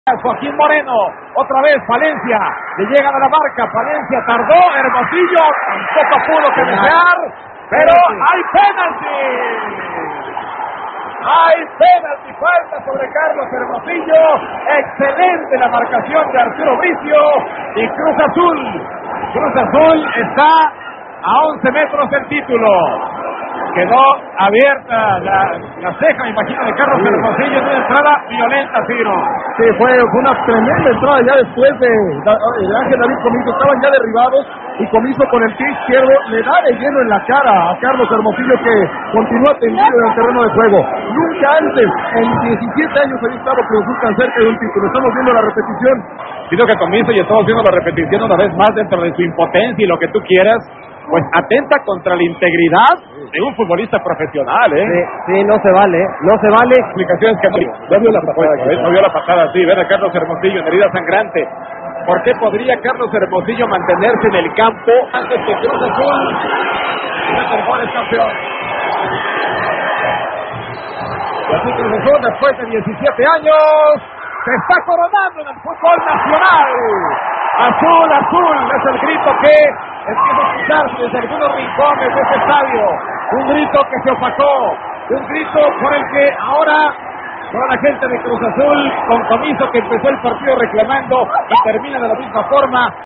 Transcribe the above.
Joaquín Moreno, otra vez Palencia, le llegan a la marca, Palencia tardó, Hermosillo tampoco pudo cabecear, pero hay penalti. Hay penalti, falta sobre Carlos Hermosillo, excelente la marcación de Arturo Bricio y Cruz Azul está a 11 metros del título. Quedó abierta la ceja, me imagino, de Carlos Hermosillo en una entrada violenta, Ciro. Sí, fue una tremenda entrada ya después de Ángel David Comiso. Estaban ya derribados y Comiso con el pie izquierdo le da de lleno en la cara a Carlos Hermosillo, que continúa tendido en el terreno de juego. Nunca antes, en 17 años, había estado Cruz Azul tan cerca de un título. Estamos viendo la repetición. Digo que Comiso, y estamos viendo la repetición una vez más dentro de su impotencia y lo que tú quieras, pues atenta contra la integridad de un futbolista profesional, Sí, no se vale. Explicaciones que no vio la patada, no vio la patada, sí, ven a Carlos Hermosillo en herida sangrante. ¿Por qué podría Carlos Hermosillo mantenerse en el campo antes que Cruz Azul? Es campeón. Y así Cruz Azul, después de 17 años, se está coronando en el fútbol nacional. Azul, azul, es el grito que empieza a escucharse desde algunos rincones de este estadio. Un grito que se opacó, un grito por el que ahora toda la gente de Cruz Azul, con Comiso, que empezó el partido reclamando y termina de la misma forma.